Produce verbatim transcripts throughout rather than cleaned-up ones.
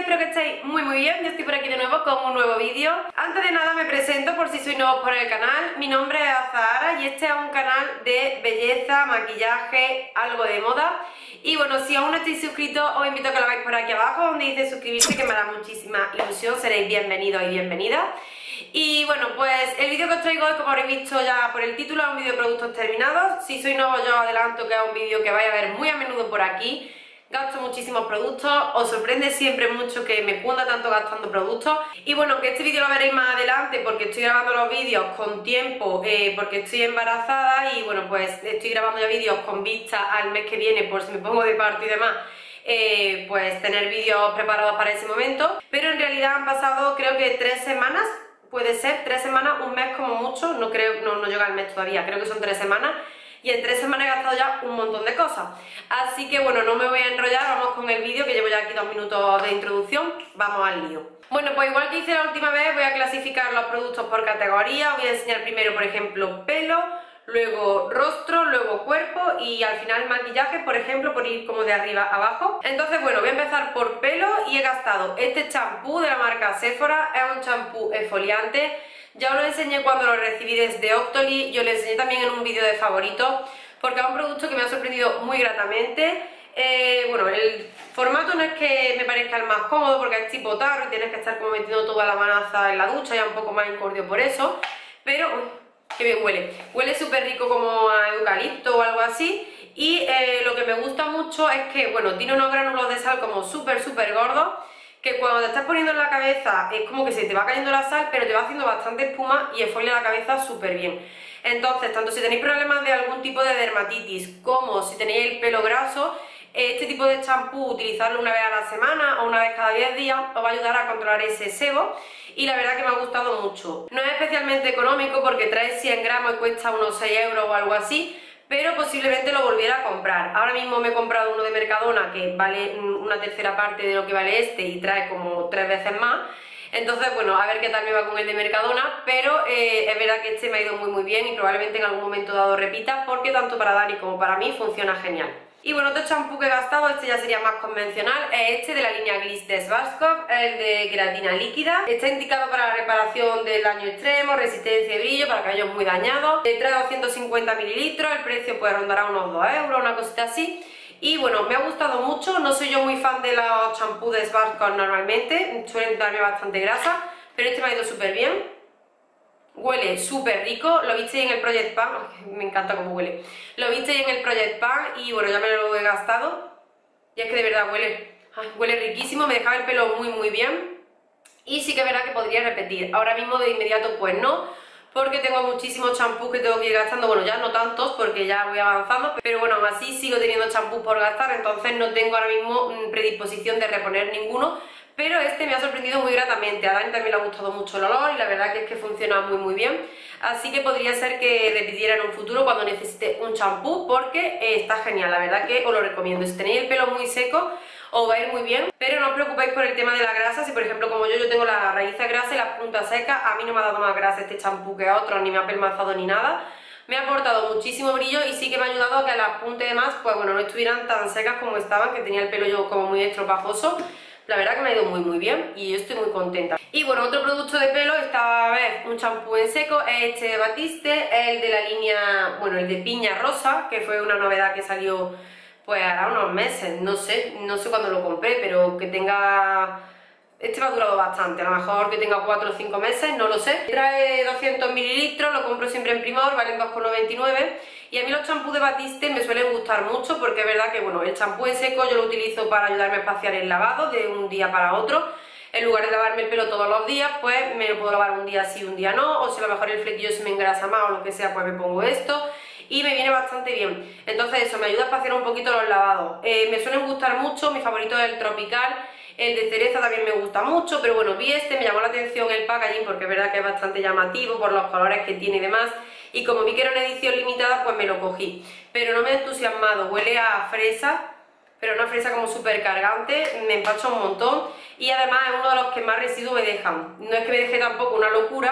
Espero que estéis muy muy bien. Yo estoy por aquí de nuevo con un nuevo vídeo. Antes de nada me presento por si sois nuevos por el canal. Mi nombre es Azahara y este es un canal de belleza, maquillaje, algo de moda. Y bueno, si aún no estáis suscritos, os invito a que lo hagáis por aquí abajo donde dice suscribirse, que me hará muchísima ilusión. Seréis bienvenidos y bienvenidas. Y bueno, pues el vídeo que os traigo hoy, como habréis visto ya por el título, es un vídeo de productos terminados. Si sois nuevos, yo os adelanto que es un vídeo que vais a ver muy a menudo por aquí. Gasto muchísimos productos, os sorprende siempre mucho que me cunda tanto gastando productos. Y bueno, que este vídeo lo veréis más adelante porque estoy grabando los vídeos con tiempo, eh, porque estoy embarazada y bueno, pues estoy grabando ya vídeos con vista al mes que viene por si me pongo de parto y demás. Eh, pues tener vídeos preparados para ese momento. Pero en realidad han pasado creo que tres semanas, puede ser, tres semanas, un mes como mucho, no creo, no, no llega el mes todavía, creo que son tres semanas. Y en tres semanas he gastado ya un montón de cosas. Así que bueno, no me voy a enrollar, vamos con el vídeo que llevo ya aquí dos minutos de introducción. Vamos al lío. Bueno, pues igual que hice la última vez, voy a clasificar los productos por categoría. Voy a enseñar primero, por ejemplo, pelo, luego rostro, luego cuerpo y al final maquillaje, por ejemplo, por ir como de arriba a abajo. Entonces bueno, voy a empezar por pelo y he gastado este champú de la marca Sephora. Es un champú exfoliante. Ya os lo enseñé cuando lo recibí desde Octoly, yo lo enseñé también en un vídeo de favoritos, porque es un producto que me ha sorprendido muy gratamente. Eh, bueno, el formato no es que me parezca el más cómodo porque es tipo tarro y tienes que estar como metiendo toda la manaza en la ducha, ya un poco más incordio por eso, pero uy, qué bien huele, huele súper rico como a eucalipto o algo así. Y eh, lo que me gusta mucho es que, bueno, tiene unos gránulos de sal como súper súper gordos, que cuando te estás poniendo en la cabeza es como que se te va cayendo la sal, pero te va haciendo bastante espuma y exfolia la cabeza súper bien. Entonces, tanto si tenéis problemas de algún tipo de dermatitis como si tenéis el pelo graso, este tipo de champú, utilizarlo una vez a la semana o una vez cada diez días, os va a ayudar a controlar ese sebo y la verdad que me ha gustado mucho. No es especialmente económico porque trae cien gramos y cuesta unos seis euros o algo así, pero posiblemente lo volviera a comprar. Ahora mismo me he comprado uno de Mercadona que vale una tercera parte de lo que vale este y trae como tres veces más. Entonces, bueno, a ver qué tal me va con el de Mercadona, pero eh, es verdad que este me ha ido muy muy bien y probablemente en algún momento dado repita porque tanto para Dani como para mí funciona genial. Y bueno, otro champú que he gastado, este ya sería más convencional, es este de la línea Gliss de Schwarzkopf, el de queratina líquida. Está indicado para la reparación del daño extremo, resistencia y brillo, para cabellos muy dañados. Trae doscientos cincuenta mililitros, el precio puede rondar a unos dos euros, una cosita así. Y bueno, me ha gustado mucho, no soy yo muy fan de los champús de Schwarzkopf normalmente, suelen darme bastante grasa, pero este me ha ido súper bien. Huele súper rico, lo visteis en el Project Pan, me encanta cómo huele. Lo visteis en el Project Pan y bueno, ya me lo he gastado. Y es que de verdad huele, ay, huele riquísimo, me dejaba el pelo muy muy bien. Y sí que es verdad que podría repetir, ahora mismo de inmediato pues no, porque tengo muchísimos champús que tengo que ir gastando, bueno ya no tantos porque ya voy avanzando, pero bueno, aún así sigo teniendo champús por gastar, entonces no tengo ahora mismo predisposición de reponer ninguno. Pero este me ha sorprendido muy gratamente, a Dani también le ha gustado mucho el olor y la verdad que es que funciona muy muy bien. Así que podría ser que repitiera en un futuro cuando necesite un champú porque eh, está genial, la verdad que os lo recomiendo. Si tenéis el pelo muy seco os va a ir muy bien, pero no os preocupéis por el tema de la grasa. Si por ejemplo como yo, yo tengo las raíces grasas y las puntas secas, a mí no me ha dado más grasa este champú que a otros, ni me ha pelmazado ni nada. Me ha aportado muchísimo brillo y sí que me ha ayudado a que las puntas y demás pues bueno, no estuvieran tan secas como estaban, que tenía el pelo yo como muy estropajoso. La verdad que me ha ido muy muy bien y yo estoy muy contenta. Y bueno, otro producto de pelo, esta vez un champú en seco, es este de Batiste, el de la línea, bueno, el de piña rosa, que fue una novedad que salió pues hará unos meses, no sé, no sé cuándo lo compré, pero que tenga... Este me ha durado bastante, a lo mejor que tenga cuatro o cinco meses, no lo sé. Trae doscientos mililitros, lo compro siempre en Primor, valen dos con noventa y nueve. Y a mí los champús de Batiste me suelen gustar mucho porque es verdad que bueno, el champú en seco yo lo utilizo para ayudarme a espaciar el lavado de un día para otro. En lugar de lavarme el pelo todos los días, pues me lo puedo lavar un día sí, un día no. O si a lo mejor el flequillo se me engrasa más o lo que sea, pues me pongo esto. Y me viene bastante bien. Entonces eso, me ayuda a espaciar un poquito los lavados. Eh, me suelen gustar mucho, mi favorito es el tropical. El de cereza también me gusta mucho, pero bueno, vi este, me llamó la atención el packaging porque es verdad que es bastante llamativo por los colores que tiene y demás. Y como vi que era una edición limitada, pues me lo cogí. Pero no me ha entusiasmado, huele a fresa, pero una fresa como súper cargante, me empacha un montón. Y además es uno de los que más residuos me dejan. No es que me deje tampoco una locura,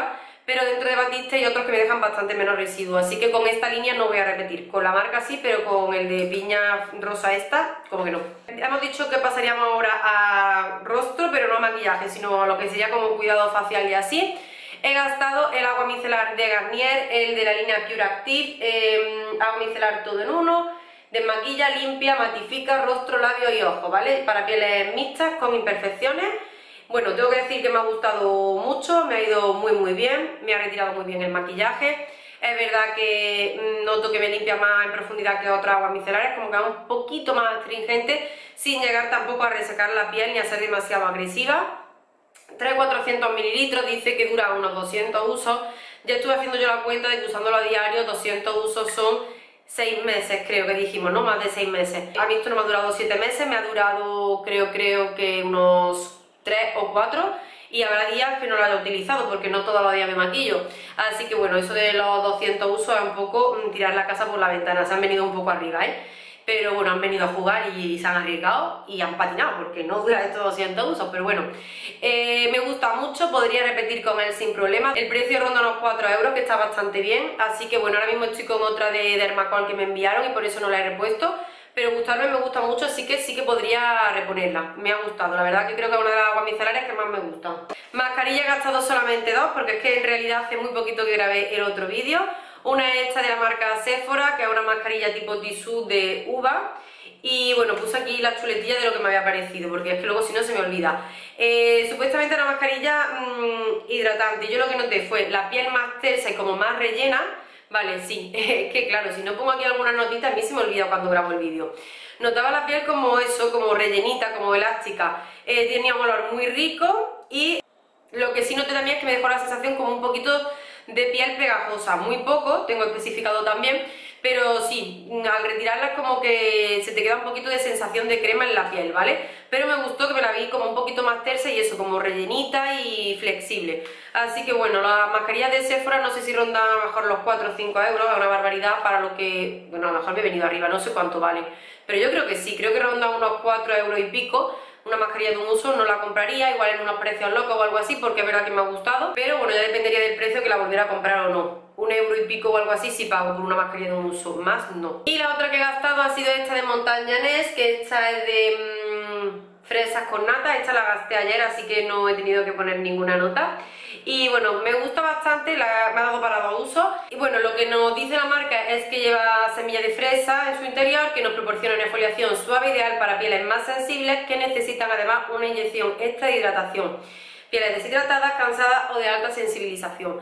pero dentro de Batiste hay otros que me dejan bastante menos residuos, así que con esta línea no voy a repetir, con la marca sí, pero con el de piña rosa esta, como que no. Hemos dicho que pasaríamos ahora a rostro, pero no a maquillaje, sino a lo que sería como cuidado facial y así. He gastado el agua micelar de Garnier, el de la línea Pure Active, eh, agua micelar todo en uno, desmaquilla, limpia, matifica rostro, labios y ojos, ¿vale? Para pieles mixtas con imperfecciones. Bueno, tengo que decir que me ha gustado mucho, me ha ido muy muy bien, me ha retirado muy bien el maquillaje. Es verdad que noto que me limpia más en profundidad que otras aguas micelares, como que es un poquito más astringente, sin llegar tampoco a resecar la piel ni a ser demasiado agresiva. Trae cuatrocientos mililitros, dice que dura unos doscientos usos. Ya estuve haciendo yo la cuenta de que usándolo a diario, doscientos usos son seis meses, creo que dijimos, ¿no? Más de seis meses. A mí esto no me ha durado siete meses, me ha durado creo, creo que unos tres o cuatro, y habrá días que no lo haya utilizado porque no todos los días me maquillo. Así que bueno, eso de los doscientos usos es un poco tirar la casa por la ventana, se han venido un poco arriba, ¿eh? Pero bueno, han venido a jugar y se han arriesgado y han patinado porque no dura estos doscientos usos, pero bueno, eh, me gusta mucho, podría repetir con él sin problema. El precio ronda unos cuatro euros, que está bastante bien, así que bueno, ahora mismo estoy con otra de Dermacol que me enviaron y por eso no la he repuesto, pero gustarme me gusta mucho, así que sí que podría reponerla. Me ha gustado, la verdad que creo que es una de las aguas micelares que más me gustan. Mascarilla he gastado solamente dos porque es que en realidad hace muy poquito que grabé el otro vídeo. Una es esta de la marca Sephora, que es una mascarilla tipo tisú de uva. Y bueno, puse aquí la chuletilla de lo que me había parecido, porque es que luego si no se me olvida. Eh, supuestamente una mascarilla mmm, hidratante. Yo lo que noté fue la piel más tersa y como más rellena. Vale, sí, es que claro, si no pongo aquí alguna notita, a mí se me olvida cuando grabo el vídeo. Notaba la piel como eso, como rellenita, como elástica. Eh, tenía un olor muy rico y lo que sí noté también es que me dejó la sensación como un poquito de piel pegajosa, muy poco, tengo especificado también, pero sí, al retirarla es como que se te queda un poquito de sensación de crema en la piel, ¿vale? Pero me gustó que me la vi como un poquito más tersa y eso, como rellenita y flexible. Así que bueno, las mascarillas de Sephora no sé si rondan a lo mejor los cuatro o cinco euros, es una barbaridad para lo que, bueno, a lo mejor me he venido arriba, no sé cuánto vale, pero yo creo que sí, creo que rondan unos cuatro euros y pico. Una mascarilla de un uso no la compraría, igual en unos precios locos o algo así, porque es verdad que me ha gustado, pero bueno, ya dependería del precio que la volviera a comprar o no. Un euro y pico o algo así si pago por una mascarilla de un uso, más no. Y la otra que he gastado ha sido esta de Montañanés, que esta es de mmm, fresas con nata. Esta la gasté ayer, así que no he tenido que poner ninguna nota. Y bueno, me gusta bastante, la, me ha dado para dos usos. Y bueno, lo que nos dice la marca es que lleva semilla de fresa en su interior, que nos proporciona una exfoliación suave ideal para pieles más sensibles que necesitan además una inyección extra de hidratación. Pieles deshidratadas, cansadas o de alta sensibilización.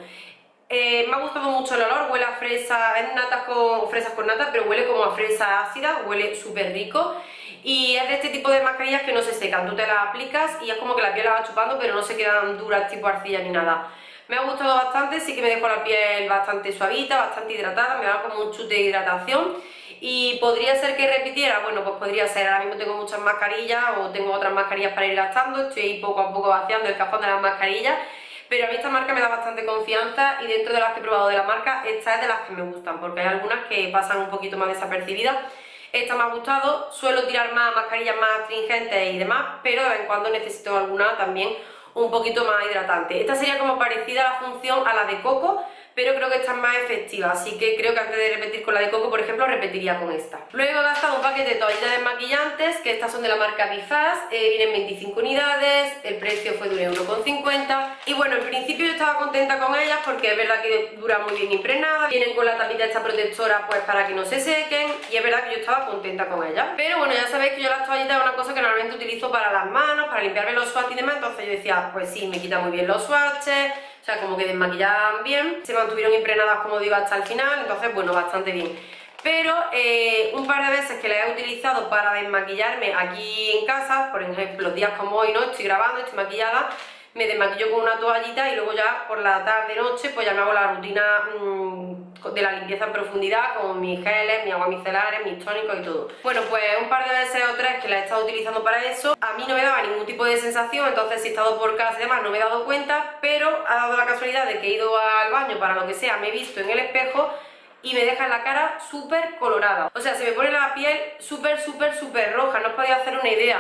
Eh, me ha gustado mucho el olor, huele a fresa, es natas con fresas con nata, pero huele como a fresa ácida, huele súper rico. Y es de este tipo de mascarillas que no se secan, tú te las aplicas y es como que la piel la va chupando, pero no se quedan duras tipo arcilla ni nada. Me ha gustado bastante, sí que me dejó la piel bastante suavita, bastante hidratada, me da como un chute de hidratación. Y podría ser que repitiera, bueno pues podría ser, ahora mismo tengo muchas mascarillas o tengo otras mascarillas para ir gastando, estoy ahí poco a poco vaciando el cajón de las mascarillas. Pero a mí esta marca me da bastante confianza y dentro de las que he probado de la marca, esta es de las que me gustan, porque hay algunas que pasan un poquito más desapercibidas. Esta me ha gustado, suelo tirar más mascarillas más astringentes y demás, pero de vez en cuando necesito alguna también un poquito más hidratante. Esta sería como parecida a la función a la de Coco, pero creo que esta es más efectiva, así que creo que antes de repetir con la de Coco, por ejemplo, repetiría con esta. Luego he gastado un paquete de toallitas desmaquillantes, que estas son de la marca Bifast, eh, vienen veinticinco unidades, el precio fue de un euro con cincuenta. Y bueno, en principio yo estaba contenta con ellas porque es verdad que duran muy bien impregnadas, vienen con la tapita esta protectora pues para que no se sequen, y es verdad que yo estaba contenta con ellas. Pero bueno, ya sabéis que yo las toallitas es una cosa que normalmente utilizo para las manos, para limpiarme los swatches y demás, entonces yo decía, pues sí, me quita muy bien los swatches, o sea, como que desmaquillaban bien, se mantuvieron impregnadas, como digo, hasta el final, entonces, bueno, bastante bien. Pero eh, un par de veces que las he utilizado para desmaquillarme aquí en casa, por ejemplo, días como hoy, ¿no? Estoy grabando, estoy maquillada, me desmaquillo con una toallita y luego ya por la tarde-noche pues ya me hago la rutina mmm, de la limpieza en profundidad con mis geles, mis aguas micelares, mis tónicos y todo. Bueno, pues un par de veces o tres que la he estado utilizando para eso, a mí no me daba ningún tipo de sensación, entonces si he estado por casa y demás no me he dado cuenta, pero ha dado la casualidad de que he ido al baño para lo que sea, me he visto en el espejo y me deja la cara súper colorada. O sea, se me pone la piel súper, súper, súper roja, no os podéis hacer una idea.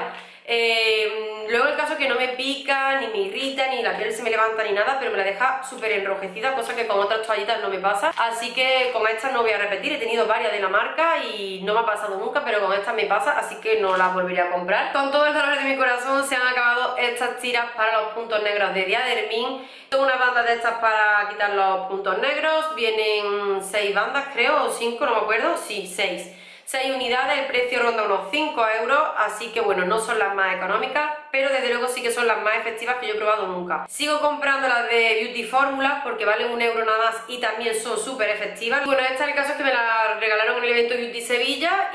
Eh, luego el caso es que no me pica, ni me irrita, ni la piel se me levanta ni nada, pero me la deja súper enrojecida, cosa que con otras toallitas no me pasa. Así que con estas no voy a repetir, he tenido varias de la marca y no me ha pasado nunca, pero con estas me pasa, así que no las volveré a comprar. Con todo el dolor de mi corazón se han acabado estas tiras para los puntos negros de Diadermin. Tengo una banda de estas para quitar los puntos negros, vienen seis bandas creo, o cinco, no me acuerdo, sí, seis. seis unidades, el precio ronda unos cinco euros, así que bueno, no son las más económicas, pero desde luego sí que son las más efectivas que yo he probado nunca. Sigo comprando las de Beauty Formula porque valen un euro nada más y también son súper efectivas. Bueno, este es el caso, es que me la regalaron en el evento Beauty Sevilla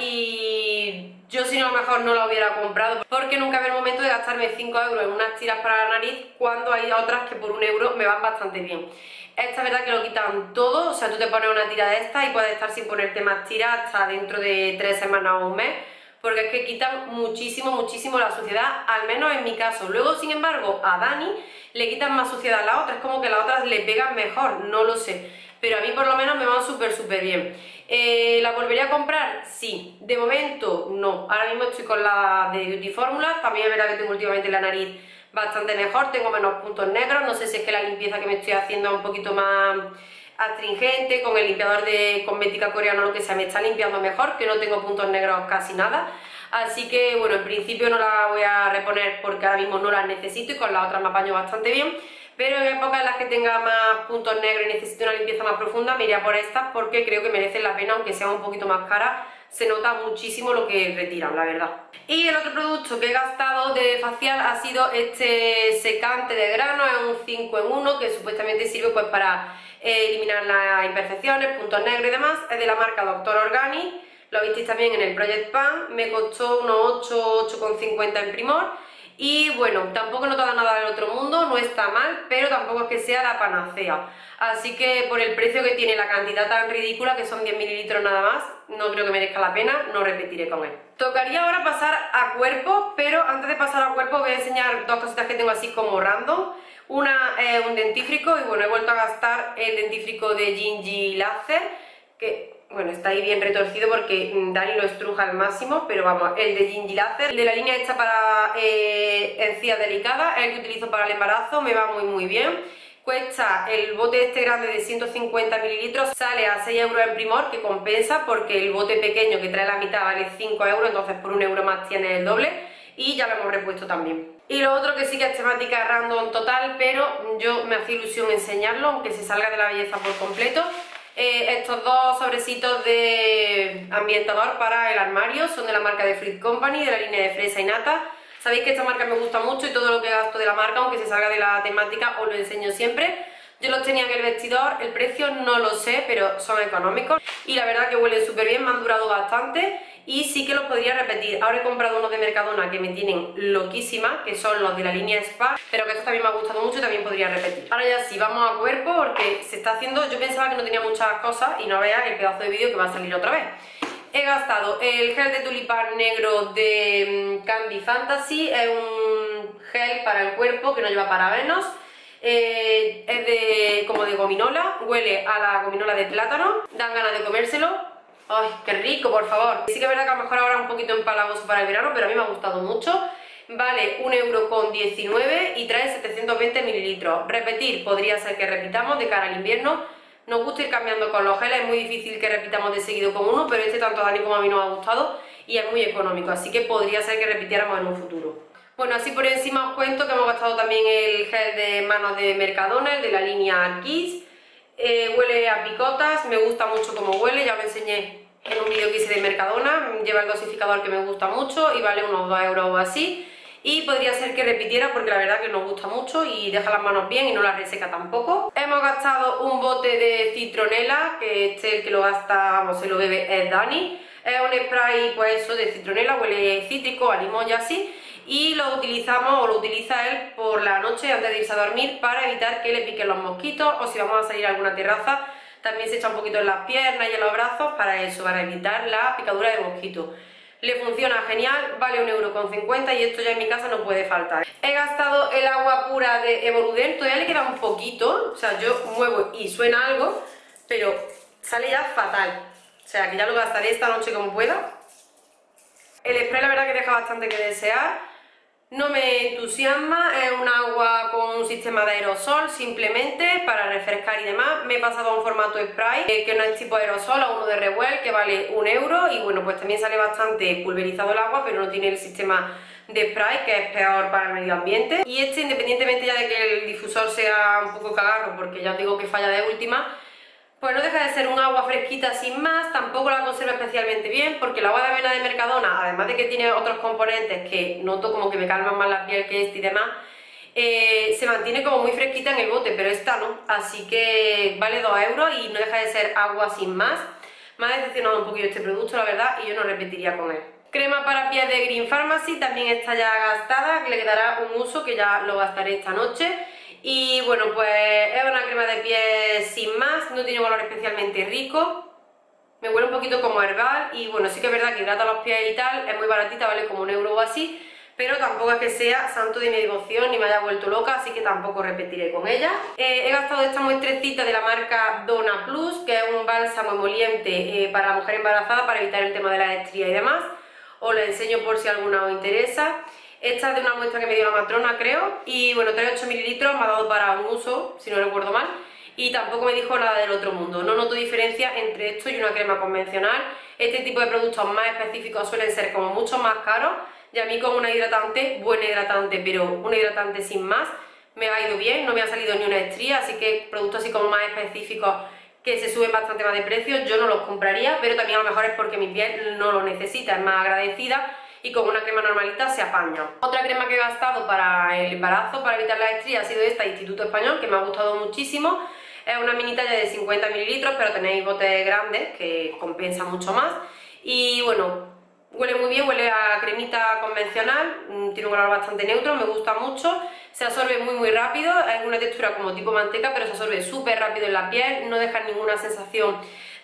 y yo si no a lo mejor no la hubiera comprado porque nunca había el momento de gastarme cinco euros en unas tiras para la nariz cuando hay otras que por un euro me van bastante bien. Esta es verdad que lo quitan todo, o sea, tú te pones una tira de esta y puedes estar sin ponerte más tiras hasta dentro de tres semanas o un mes, porque es que quitan muchísimo, muchísimo la suciedad, al menos en mi caso. Luego, sin embargo, a Dani le quitan más suciedad a la otra, es como que las otras le pegan mejor, no lo sé, pero a mí por lo menos me van súper, súper bien. Eh, ¿La volvería a comprar? Sí. De momento, no. Ahora mismo estoy con la de Beauty Formula, también es verdad que tengo últimamente la nariz bastante mejor, tengo menos puntos negros, no sé si es que la limpieza que me estoy haciendo es un poquito más astringente, con el limpiador de cosmética coreano lo que sea, me está limpiando mejor, que no tengo puntos negros casi nada, así que bueno, en principio no la voy a reponer porque ahora mismo no las necesito y con las otras me apaño bastante bien, pero en épocas en las que tenga más puntos negros y necesite una limpieza más profunda me iría por estas porque creo que merecen la pena, aunque sean un poquito más caras. Se nota muchísimo lo que retiran, la verdad. Y el otro producto que he gastado de facial ha sido este secante de grano, es un cinco en uno que supuestamente sirve pues para eh, eliminar las imperfecciones, puntos negros y demás. Es de la marca Doctor Organic, lo visteis también en el Project Pan, me costó unos ocho, ocho con cincuenta en Primor. Y bueno, tampoco he notado nada del otro mundo, no está mal, pero tampoco es que sea la panacea. Así que por el precio que tiene, la cantidad tan ridícula, que son diez mililitros nada más, no creo que merezca la pena, no repetiré con él. Tocaría ahora pasar a cuerpo, pero antes de pasar a cuerpo voy a enseñar dos cositas que tengo así como random. Una es un dentífrico y bueno, he vuelto a gastar el dentífrico de Gingy Laser, que bueno, está ahí bien retorcido porque Dani lo estruja al máximo, pero vamos, el de Gingy Laser, el de la línea hecha para eh, encías delicadas, es el que utilizo para el embarazo, me va muy muy bien. Cuesta el bote este grande de ciento cincuenta mililitros, sale a seis euros en Primor, que compensa porque el bote pequeño que trae la mitad vale cinco euros, entonces por un euro más tiene el doble y ya lo hemos repuesto también. Y lo otro que sí que es temática random total, pero yo me hace ilusión enseñarlo, aunque se salga de la belleza por completo. Eh, estos dos sobrecitos de ambientador para el armario son de la marca de Fruit Company, de la línea de fresa y nata. Sabéis que esta marca me gusta mucho y todo lo que gasto de la marca, aunque se salga de la temática, os lo enseño siempre. Yo los tenía en el vestidor, el precio no lo sé, pero son económicos y la verdad que huelen súper bien, me han durado bastante y sí que los podría repetir. Ahora he comprado unos de Mercadona que me tienen loquísima, que son los de la línea Spa, pero que estos también me han gustado mucho y también podría repetir. Ahora ya sí, vamos a cuerpo porque se está haciendo, yo pensaba que no tenía muchas cosas y no veas el pedazo de vídeo que va a salir otra vez. He gastado el gel de tulipán negro de Candy Fantasy, es un gel para el cuerpo que no lleva parabenos. Eh, es de, como de gominola, huele a la gominola de plátano, dan ganas de comérselo. ¡Ay, qué rico, por favor! Sí que es verdad que a lo mejor ahora es un poquito empalagoso para el verano, pero a mí me ha gustado mucho. Vale un euro con diecinueve y trae setecientos veinte mililitros. Repetir, podría ser que repitamos de cara al invierno. Nos gusta ir cambiando con los geles, es muy difícil que repitamos de seguido con uno, pero este tanto a Dani como a mí nos ha gustado y es muy económico, así que podría ser que repitiéramos en un futuro. Bueno, así por encima os cuento que hemos gastado también el gel de manos de Mercadona, el de la línea Kiss. Eh, huele a picotas, me gusta mucho como huele, ya lo enseñé en un vídeo que hice de Mercadona, lleva el dosificador que me gusta mucho y vale unos dos euros o así. Y podría ser que repitiera porque la verdad que nos gusta mucho y deja las manos bien y no las reseca tampoco. Hemos gastado un bote de citronela, que este el que lo gasta, vamos, se lo bebe es Dani. Es un spray pues eso de citronela, huele cítrico, a limón y así. Y lo utilizamos o lo utiliza él por la noche antes de irse a dormir para evitar que le piquen los mosquitos o si vamos a salir a alguna terraza también se echa un poquito en las piernas y en los brazos para eso, para evitar la picadura de mosquitos. Le funciona genial, vale un euro con cincuenta y esto ya en mi casa no puede faltar. He gastado el agua pura de Evoluden, todavía le queda un poquito, o sea, yo muevo y suena algo, pero sale ya fatal. O sea, que ya lo gastaré esta noche como pueda. El spray la verdad que deja bastante que desear. No me entusiasma, es un agua con un sistema de aerosol simplemente para refrescar y demás. Me he pasado a un formato spray, eh, que no es tipo aerosol, a uno de Rewell que vale un euro y bueno, pues también sale bastante pulverizado el agua, pero no tiene el sistema de spray, que es peor para el medio ambiente. Y este, independientemente ya de que el difusor sea un poco cagarro, porque ya os digo que falla de última, pues no deja de ser un agua fresquita sin más. Tampoco la conserva especialmente bien, porque el agua de avena de Mercadona, además de que tiene otros componentes que noto como que me calman más la piel que este y demás, eh, se mantiene como muy fresquita en el bote, pero esta no, así que vale dos euros y no deja de ser agua sin más. Me ha decepcionado un poquito este producto, la verdad, y yo no repetiría con él. Crema para pies de Green Pharmacy, también está ya gastada, que le quedará un uso que ya lo gastaré esta noche. Y bueno, pues es una crema de pies sin más, no tiene un olor especialmente rico, me huele un poquito como herbal y bueno, sí que es verdad que hidrata los pies y tal, es muy baratita, vale como un euro o así, pero tampoco es que sea santo de mi devoción ni me haya vuelto loca, así que tampoco repetiré con ella. Eh, he gastado esta muestrecita de la marca Donna Plus, que es un bálsamo emoliente eh, para la mujer embarazada para evitar el tema de las estrías y demás. Os la enseño por si alguna os interesa. Esta es de una muestra que me dio la matrona, creo, y bueno, trae ocho mililitros, me ha dado para un uso, si no recuerdo mal, y tampoco me dijo nada del otro mundo. No noto diferencia entre esto y una crema convencional. Este tipo de productos más específicos suelen ser como mucho más caros, y a mí como una hidratante, buena hidratante, pero una hidratante sin más, me ha ido bien, no me ha salido ni una estría, así que productos así como más específicos que se suben bastante más de precio, yo no los compraría, pero también a lo mejor es porque mi piel no lo necesita, es más agradecida y con una crema normalita se apaña. Otra crema que he gastado para el embarazo, para evitar las estrías, ha sido esta Instituto Español, que me ha gustado muchísimo. Es una mini talla de cincuenta mililitros, pero tenéis botes grandes que compensa mucho más. Y bueno, huele muy bien, huele a cremita convencional, tiene un olor bastante neutro, me gusta mucho. Se absorbe muy muy rápido, es una textura como tipo manteca, pero se absorbe súper rápido en la piel, no deja ninguna sensación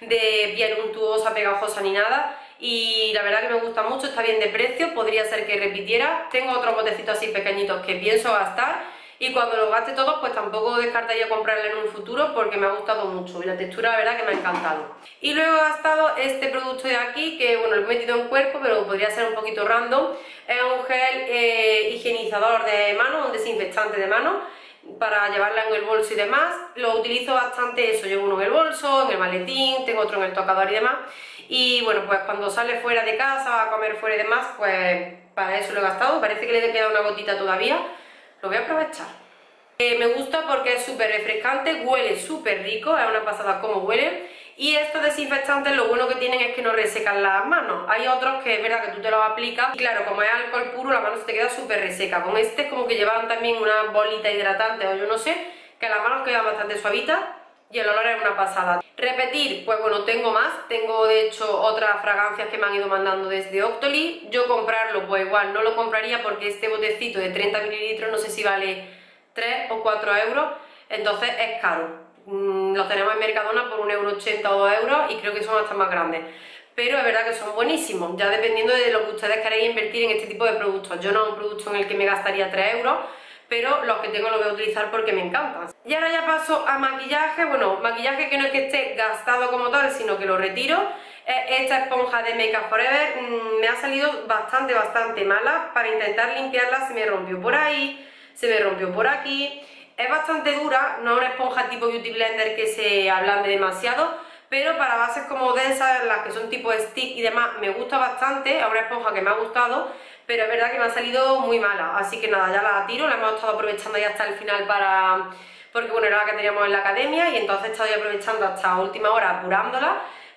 de piel untuosa, pegajosa ni nada. Y la verdad que me gusta mucho, está bien de precio, podría ser que repitiera. Tengo otros botecitos así pequeñitos que pienso gastar y cuando los gaste todos pues tampoco descartaría comprarle en un futuro porque me ha gustado mucho y la textura la verdad que me ha encantado. Y luego he gastado este producto de aquí que bueno, lo he metido en cuerpo pero podría ser un poquito random. Es un gel eh, higienizador de mano, un desinfectante de mano para llevarla en el bolso y demás. Lo utilizo bastante eso, llevo uno en el bolso, en el maletín, tengo otro en el tocador y demás. Y bueno, pues cuando sale fuera de casa, a comer fuera y demás, pues para eso lo he gastado. Parece que le queda una gotita todavía, lo voy a aprovechar. Eh, me gusta porque es súper refrescante, huele súper rico, es una pasada como huele. Y estos desinfectantes lo bueno que tienen es que no resecan las manos. Hay otros que es verdad que tú te los aplicas y claro, como es alcohol puro, la mano se te queda súper reseca. Con este es como que llevan también una bolita hidratante o yo no sé, que las manos quedan bastante suavitas y el olor es una pasada. Repetir, pues bueno, tengo más, tengo de hecho otras fragancias que me han ido mandando desde Octoly. Yo comprarlo, pues igual no lo compraría porque este botecito de treinta mililitros no sé si vale tres o cuatro euros, entonces es caro. Los tenemos en Mercadona por un euro ochenta o dos euros y creo que son hasta más grandes, pero es verdad que son buenísimos, ya dependiendo de lo que ustedes queréis invertir en este tipo de productos. Yo no es un producto en el que me gastaría tres euros, pero los que tengo los voy a utilizar porque me encantan. Y ahora ya paso a maquillaje. Bueno, maquillaje que no es que esté gastado como tal, sino que lo retiro. Esta esponja de Make Up For Ever me ha salido bastante, bastante mala. Para intentar limpiarla se me rompió por ahí, se me rompió por aquí. Es bastante dura, no es una esponja tipo Beauty Blender que se ablande demasiado, pero para bases como densas, las que son tipo stick y demás, me gusta bastante. Es una esponja que me ha gustado, pero es verdad que me ha salido muy mala, así que nada, ya la tiro. La hemos estado aprovechando ya hasta el final para... porque bueno, era la que teníamos en la academia y entonces he estado aprovechando hasta última hora apurándola,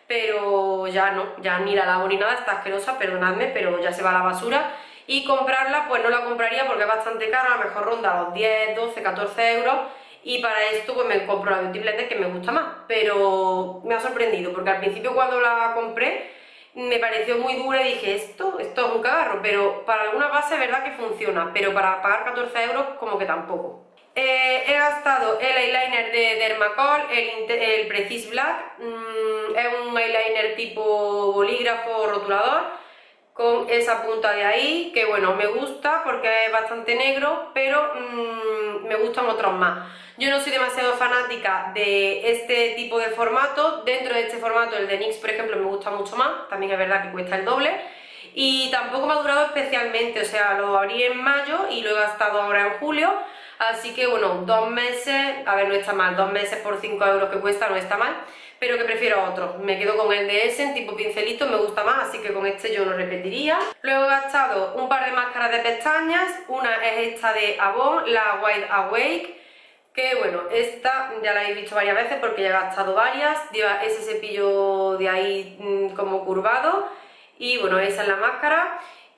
pero ya no, ya ni la lavo ni nada, está asquerosa, perdonadme, pero ya se va a la basura. Y comprarla, pues no la compraría porque es bastante cara, a lo mejor ronda los diez, doce, catorce euros. Y para esto pues me compro la Beauty Blender que me gusta más, pero me ha sorprendido porque al principio cuando la compré me pareció muy dura y dije esto, esto es un cagarro, pero para alguna base es verdad que funciona, pero para pagar catorce euros como que tampoco. Eh, he gastado el eyeliner de Dermacol, el, el Precise Black, mm, es un eyeliner tipo bolígrafo rotulador, con esa punta de ahí, que bueno, me gusta porque es bastante negro, pero mmm, me gustan otros más. Yo no soy demasiado fanática de este tipo de formato. Dentro de este formato, el de NYX, por ejemplo, me gusta mucho más, también es verdad que cuesta el doble. y tampoco me ha durado especialmente, o sea, lo abrí en mayo y lo he gastado ahora en julio, así que bueno, dos meses, a ver, no está mal, dos meses por cinco euros que cuesta no está mal, pero que prefiero otro. Me quedo con el de Essen, tipo pincelito, me gusta más, así que con este yo no repetiría. Luego he gastado un par de máscaras de pestañas, una es esta de Avon, la Wide Awake, que bueno, esta ya la he visto varias veces porque ya he gastado varias, lleva ese cepillo de ahí mmm, como curvado, y bueno, esa es la máscara.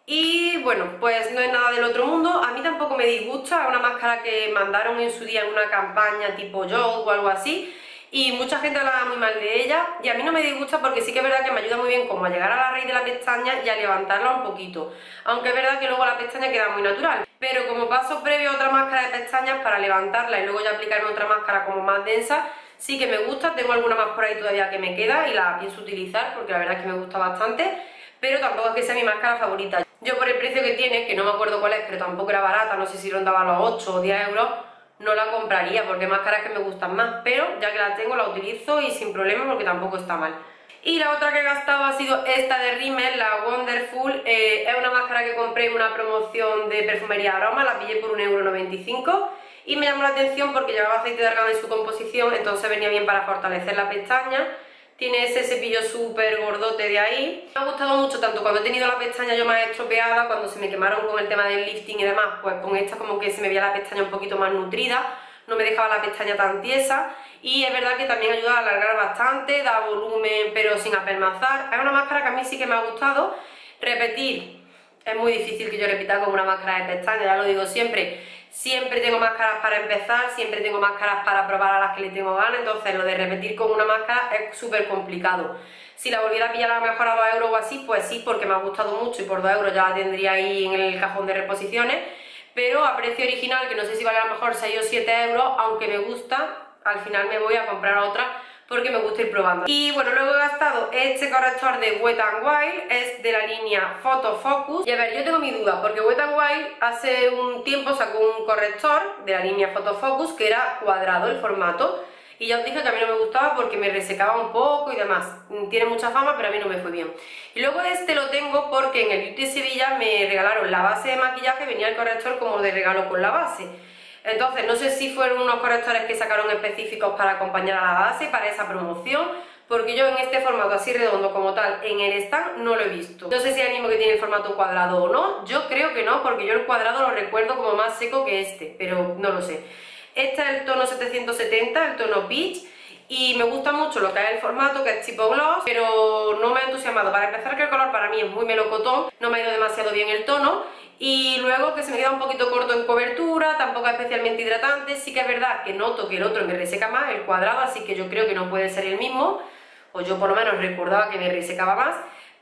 Y bueno, pues no es nada del otro mundo, a mí tampoco me disgusta, es una máscara que mandaron en su día en una campaña tipo yo o algo así, y mucha gente hablaba muy mal de ella, y a mí no me disgusta porque sí que es verdad que me ayuda muy bien como a llegar a la raíz de la pestaña y a levantarla un poquito, aunque es verdad que luego la pestaña queda muy natural, pero como paso previo a otra máscara de pestañas para levantarla y luego ya aplicarme otra máscara como más densa, sí que me gusta. Tengo alguna más por ahí todavía que me queda y la pienso utilizar porque la verdad es que me gusta bastante, pero tampoco es que sea mi máscara favorita. Yo por el precio que tiene, que no me acuerdo cuál es, pero tampoco era barata, no sé si rondaba los ocho o diez euros, no la compraría porque hay máscaras que me gustan más, pero ya que la tengo la utilizo y sin problema porque tampoco está mal. Y la otra que he gastado ha sido esta de Rimmel, la Wonderful, eh, es una máscara que compré en una promoción de perfumería Aroma, la pillé por un euro noventa y cinco y me llamó la atención porque llevaba aceite de argán en su composición, entonces venía bien para fortalecer la pestaña. Tiene ese cepillo súper gordote de ahí. Me ha gustado mucho tanto cuando he tenido la pestaña yo más estropeada, cuando se me quemaron con el tema del lifting y demás, pues con esta como que se me veía la pestaña un poquito más nutrida, no me dejaba la pestaña tan tiesa, y es verdad que también ayuda a alargar bastante, da volumen pero sin apelmazar. Es una máscara que a mí sí que me ha gustado. Repetir, es muy difícil que yo repita con una máscara de pestaña, ya lo digo siempre. Siempre tengo máscaras para empezar, siempre tengo máscaras para probar a las que le tengo ganas, entonces lo de repetir con una máscara es súper complicado. Si la volviera a pillar a lo mejor a dos euros o así, pues sí, porque me ha gustado mucho y por dos euros ya la tendría ahí en el cajón de reposiciones, pero a precio original, que no sé si vale a lo mejor seis o siete euros, aunque me gusta, al final me voy a comprar otra porque me gusta ir probando. Y bueno, luego he gastado este corrector de Wet n Wild, es de la línea Photo Focus. Y a ver, yo tengo mi duda, porque Wet n Wild hace un tiempo sacó un corrector de la línea Photo Focus que era cuadrado el formato, y ya os dije que a mí no me gustaba porque me resecaba un poco y demás. Tiene mucha fama, pero a mí no me fue bien. Y luego este lo tengo porque en el Beauty Sevilla me regalaron la base de maquillaje, venía el corrector como de regalo con la base. Entonces no sé si fueron unos correctores que sacaron específicos para acompañar a la base, para esa promoción, porque yo en este formato así redondo como tal, en el stand, no lo he visto. No sé si es el mismo que tiene el formato cuadrado o no, yo creo que no, porque yo el cuadrado lo recuerdo como más seco que este, pero no lo sé. Este es el tono setecientos setenta, el tono Peach, y me gusta mucho lo que es el formato, que es tipo gloss, pero no me ha entusiasmado. Para empezar, que el color para mí es muy melocotón, no me ha ido demasiado bien el tono, y luego que se me queda un poquito corto en cobertura, tampoco es especialmente hidratante. Sí que es verdad que noto que el otro me reseca más, el cuadrado, así que yo creo que no puede ser el mismo, o yo por lo menos recordaba que me resecaba más,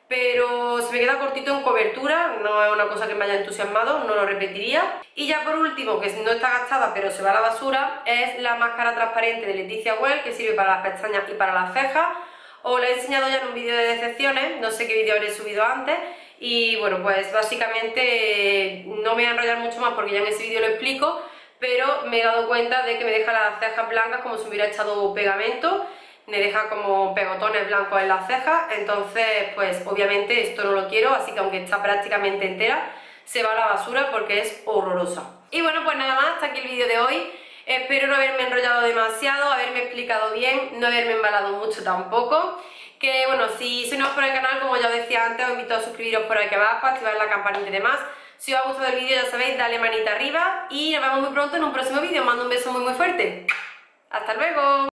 pero se me queda cortito en cobertura, no es una cosa que me haya entusiasmado, no lo repetiría. Y ya por último, que no está gastada pero se va a la basura, es la máscara transparente de Leticia Well, que sirve para las pestañas y para las cejas. Os la he enseñado ya en un vídeo de decepciones, no sé qué vídeo habré subido antes, y bueno, pues básicamente no me voy a enrollar mucho más porque ya en ese vídeo lo explico, pero me he dado cuenta de que me deja las cejas blancas como si me hubiera echado pegamento, me deja como pegotones blancos en las cejas, entonces pues obviamente esto no lo quiero, así que aunque está prácticamente entera, se va a la basura porque es horrorosa. Y bueno, pues nada más, hasta aquí el vídeo de hoy. Espero no haberme enrollado demasiado, haberme explicado bien, no haberme embalado mucho tampoco. Que bueno, si sois nuevos por el canal, como ya os decía antes, os invito a suscribiros por aquí abajo, a activar la campanita y demás. Si os ha gustado el vídeo, ya sabéis, dale manita arriba y nos vemos muy pronto en un próximo vídeo. Os mando un beso muy muy fuerte. ¡Hasta luego!